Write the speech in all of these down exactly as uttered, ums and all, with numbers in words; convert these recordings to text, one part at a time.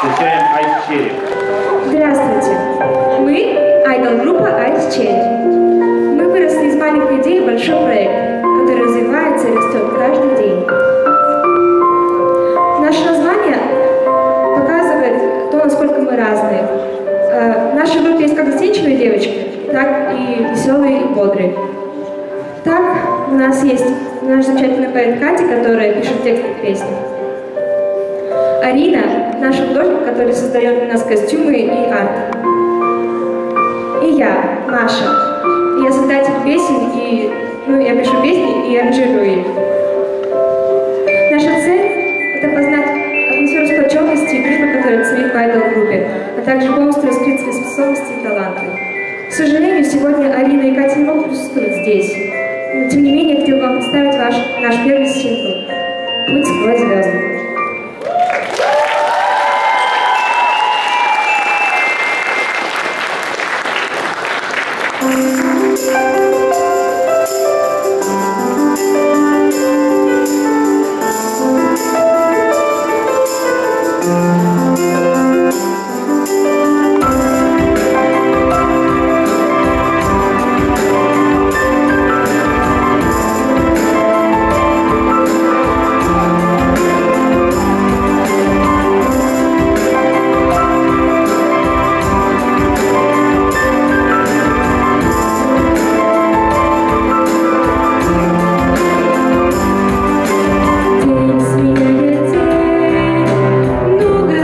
Встречаем Ice Cherry. Здравствуйте. Мы – айдол-группа Ice Cherry. Мы выросли из маленькой идеи в большой проект, который развивается и растет каждый день. Наше название показывает то, насколько мы разные. В нашей группе есть как застенчивые девочки, так и веселые и бодрые. Так, у нас есть наш замечательный поэт Катя, которая пишет тексты песни. Арина – наш художник, который создает для нас костюмы и арт. И я, Маша. Я создатель песен, и ну, я пишу песни и аранжирую их. Наша цель – это познать атмосферу сплоченности и дружбы, которая царит в айдол-группе, а также полностью раскрыть свои способности и таланты. К сожалению, сегодня Арина и Катя не могут присутствовать здесь. Но, тем не менее, я хотела бы вам представить ваш, наш первый сингл «Путь сквозь звезды». Много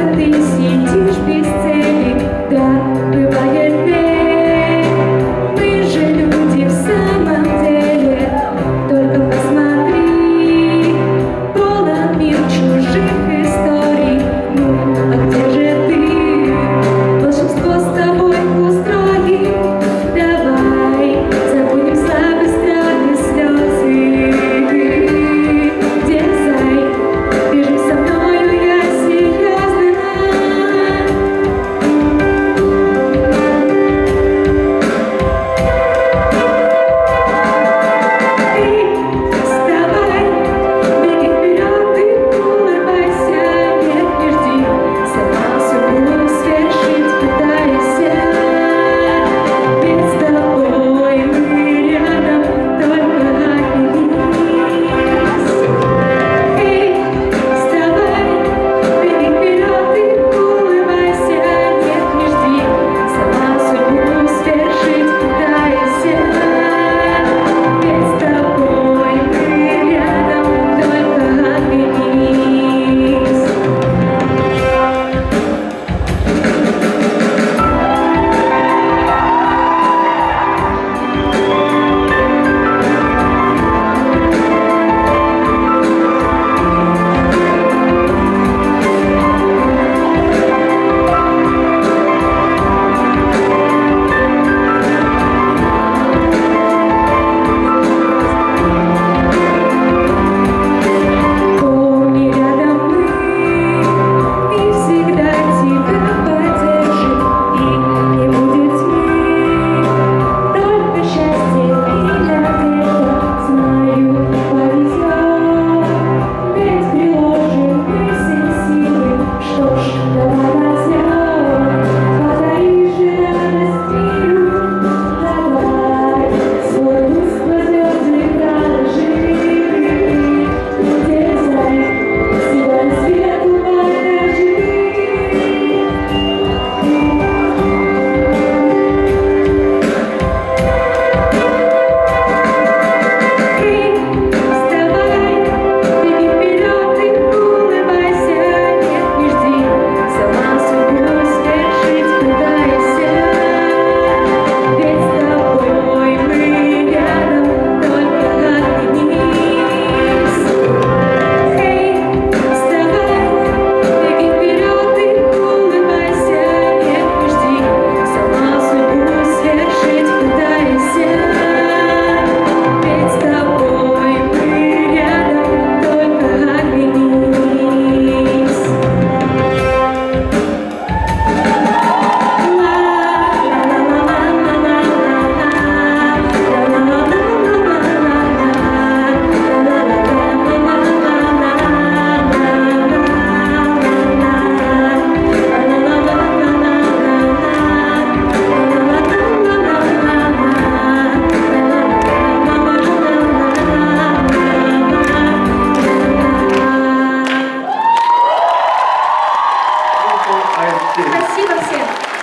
АСТ. Спасибо всем.